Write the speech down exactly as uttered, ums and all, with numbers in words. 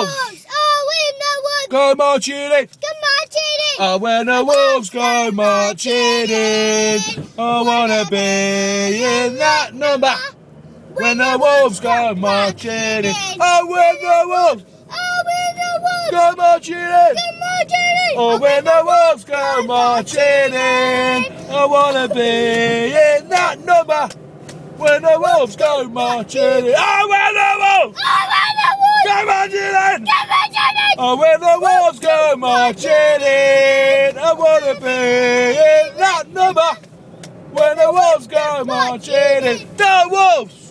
wolves. Oh, when the wolves go marching in. go marching in. Oh, when the wolves go marching in, I wanna be in that number. When the wolves go marching in. Oh, when the wolves. Oh, when the wolves go marching in. go marching in. Oh, when the wolves go marching in, I wanna be in that number. When the wolves go marching in. Oh, when the wolves Oh, when the wolves go marching in. go marching in. Oh, when the wolves go marching in, I wanna be in that number. When the wolves go marching in. The wolves